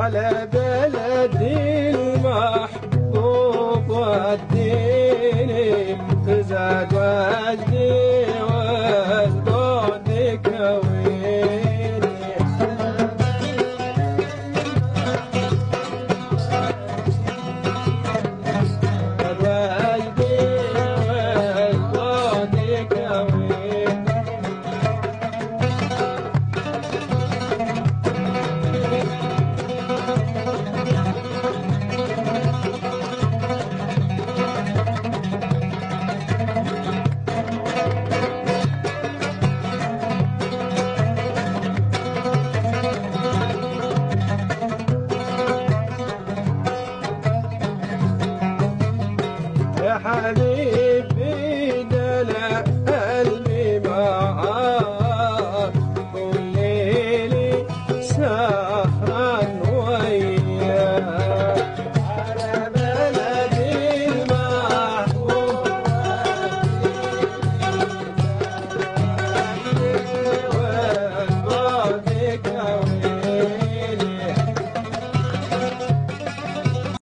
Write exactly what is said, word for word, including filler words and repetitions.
على بلدي المحبوب وديني تزاد وجدي والبعد كويني وجدي والبعد كويني يا حبيبي دلع قلبي معاك كل ليلي سهرة